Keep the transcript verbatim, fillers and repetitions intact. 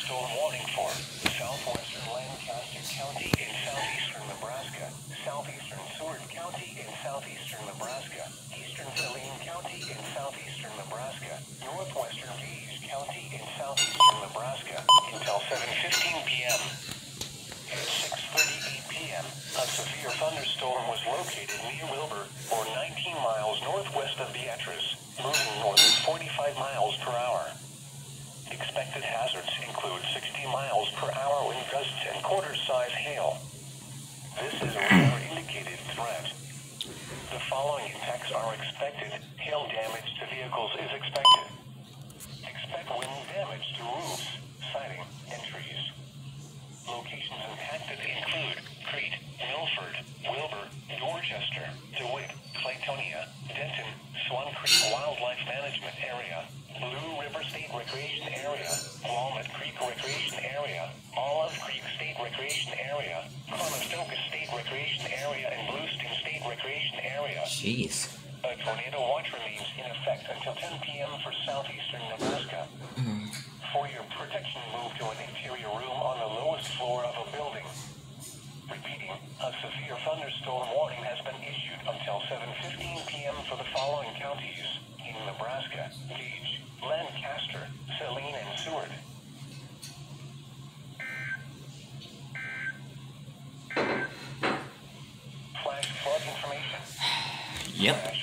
thunderstorm warning for southwestern Lancaster County in southeastern Nebraska, southeastern Seward County in southeastern Nebraska, eastern Saline County in southeastern Nebraska, northwestern Gage County in southeastern Nebraska until seven fifteen p m At six thirty-eight p m, a severe thunderstorm was located near Wilbur, or nineteen miles northwest of Beatrice, moving north at forty-five miles per hour. Expected hazards include sixty miles per hour wind gusts and quarter-size hail. This is a radar indicated threat. The following impacts are expected. Hail damage to vehicles is expected. Expect wind damage to roofs, siding, and trees. Locations impacted include Crete, Milford, Wilbur, Dorchester, DeWitt, Claytonia, Denton, Swan Creek Wildlife Management Area, Blue River State Recreation Area, Walnut Creek Recreation Area, Olive Creek State Recreation Area, Conestoga State Recreation Area, and Blueston State Recreation Area. Jeez. A tornado watch remains in effect until ten p m for southeastern Nebraska. Mm. For your protection, move to an interior room on the lowest floor of a building. Repeating, a severe thunderstorm warning has been issued until seven fifteen p m for the following counties in Nebraska: Gage, Lancaster, Saline, and Seward. Flash flood information. Yep. Flash